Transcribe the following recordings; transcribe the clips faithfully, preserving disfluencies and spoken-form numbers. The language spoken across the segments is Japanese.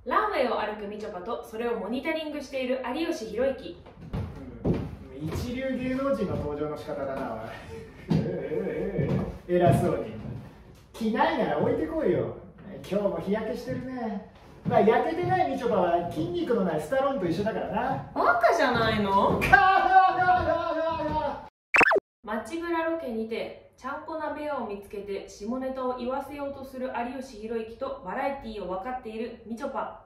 ランウェイを歩くみちょぱとそれをモニタリングしている有吉弘行。 うん、一流芸能人の登場の仕方だな、おい。偉そうに。着ないなら置いてこいよ。今日も日焼けしてるね。まあ焼けてないみちょぱは筋肉のないスタローンと一緒だからな。 バカじゃないの？街ブラロケにてちゃんこ鍋屋を見つけて下ネタを言わせようとする有吉弘行とバラエティーを分かっているみちょぱ。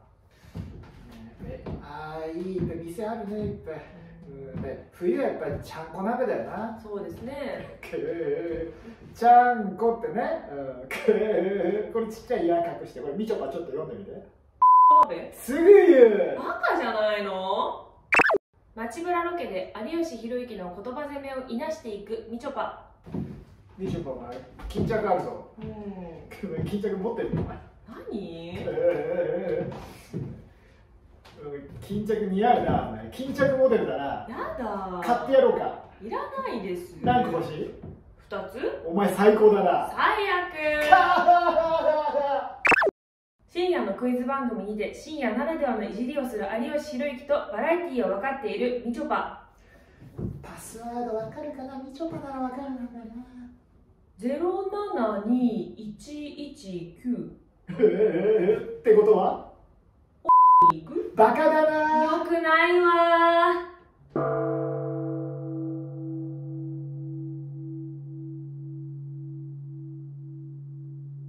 ああ、いい店あるね、いっぱい。うん、で冬はやっぱりちゃんこ鍋だよな。 そうですね。 ちゃんこってね、うん、これちっちゃい「や」隠して、これみちょぱちょっと読んでみて。 鍋すぐ言う。 バカじゃないの？街ブラロケで有吉弘行の言葉攻めをいなしていくみちょぱ。 みちょぱは巾着あるぞ。 うん。 巾着持ってるのお前。 何？ 巾着似合うな、お前。巾着モデルだな。 やだ。 買ってやろうか。 いらないです。 何個欲しい？ 二つ？ お前最高だな。 最悪。深夜のクイズ番組にて深夜ならではのいじりをする有吉弘行とバラエティーを分かっているみちょぱ。 パスワード分かるかな？みちょぱなら分かるのかな。 ゼロななにいちいちきゅうってことは？バカだな。 よくないわー。